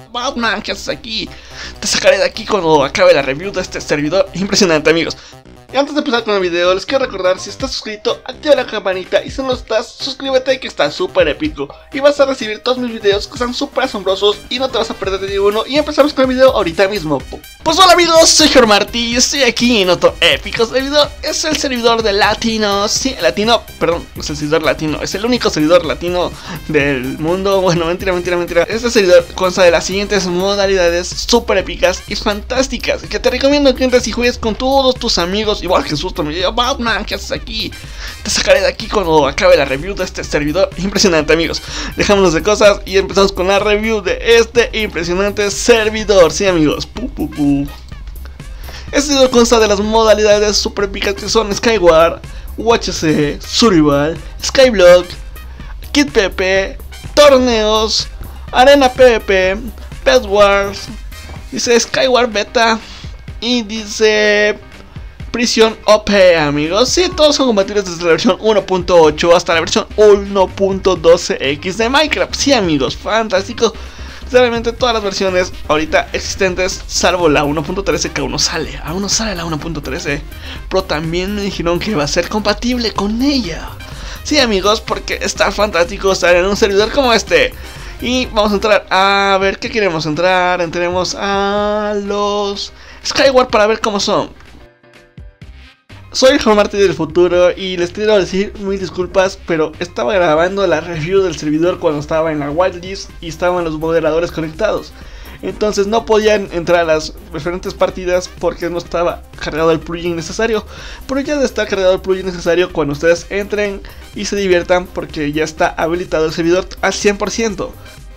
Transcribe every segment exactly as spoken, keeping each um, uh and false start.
Batman, ¿qué haces aquí? Te sacaré de aquí cuando acabe la review de este servidor. Impresionante, amigos. Y antes de empezar con el video, les quiero recordar, si estás suscrito, activa la campanita, y si no lo estás, suscríbete, que está súper épico. Y vas a recibir todos mis videos que están súper asombrosos y no te vas a perder de ninguno. Y empezamos con el video ahorita mismo. Pues hola amigos, soy Jormarty y estoy aquí en otro épico servidor. Es el servidor de latinos, sí, latino, perdón, no es el servidor latino, es el único servidor latino del mundo. Bueno, mentira, mentira, mentira. Este servidor consta de las siguientes modalidades súper épicas y fantásticas, que te recomiendo que entres y juegues con todos tus amigos. Igual que susto, me digo, Batman, ¿qué haces aquí? Te sacaré de aquí cuando acabe la review de este servidor. Impresionante, amigos. Dejémonos de cosas y empezamos con la review de este impresionante servidor. Sí, amigos. Pu, pu, pu. Este servidor consta de las modalidades super épicas que son Skyward, U H C, Survival, Skyblock, Kit P P, torneos, Arena PvP, Pet Wars, dice Skyward Beta y dice Prisión O P, amigos. Sí, todos son compatibles desde la versión uno punto ocho hasta la versión uno punto doce equis de Minecraft. Sí, amigos, fantástico. Realmente todas las versiones ahorita existentes, salvo la uno punto trece, que aún no sale. Aún no sale la uno punto trece, pero también me dijeron que va a ser compatible con ella. Sí, amigos, porque está fantástico estar en un servidor como este. Y vamos a entrar a ver qué queremos entrar. Entremos a los Skyward para ver cómo son. Soy el Jormarty del futuro y les quiero decir mil disculpas, pero estaba grabando la review del servidor cuando estaba en la whitelist y estaban los moderadores conectados. Entonces no podían entrar a las diferentes partidas porque no estaba cargado el plugin necesario. Pero ya debe estar cargado el plugin necesario cuando ustedes entren y se diviertan, porque ya está habilitado el servidor al cien por ciento.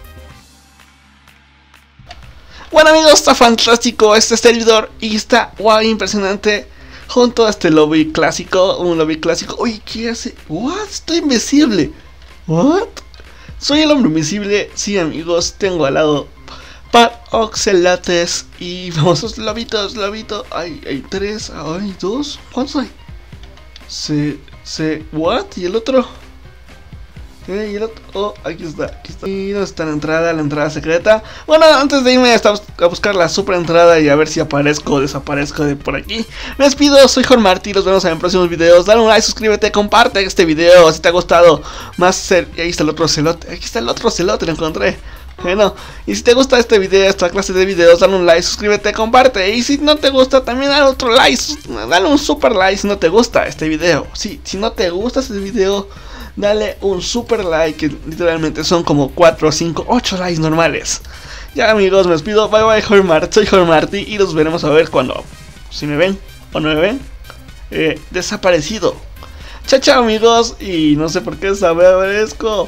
Bueno amigos, está fantástico este servidor y está guay, impresionante. Junto a este lobby clásico, un lobby clásico. Uy, ¿qué hace? What? Estoy invisible. What? Soy el hombre invisible. Sí, amigos, tengo al lado par oxelates y famosos lobitos, lobito. Hay, hay tres, hay dos. ¿Cuántos hay? Se, se, what? ¿Y el otro? ¿Eh? ¿Y el otro? Oh, aquí está, aquí está. Y no está la entrada, la entrada secreta. Bueno, antes de irme hasta a buscar la super entrada y a ver si aparezco o desaparezco de por aquí, me despido, soy Jormarty, los vemos en próximos videos. Dale un like, suscríbete, comparte este video si te ha gustado. Más ser... Ahí está el otro celote, aquí está el otro celote, lo encontré. Bueno, y si te gusta este video, esta clase de videos, dale un like, suscríbete, comparte. Y si no te gusta, también dale otro like, dale un super like si no te gusta este video. Sí, si no te gusta este video, dale un super like, que literalmente son como cuatro, cinco, ocho likes normales. Ya amigos, me despido, bye bye Jormarty, soy Jormarty y los veremos a ver cuando, si me ven o no me ven, eh, desaparecido. Chao chao amigos, y no sé por qué desaparezco.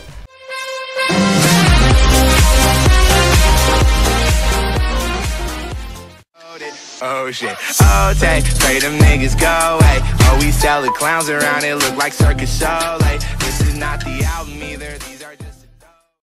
Oh shit, oh take, pray them niggas go away. Oh, we sell the clowns around, it look like circus show. Like, this is not the album either, these are just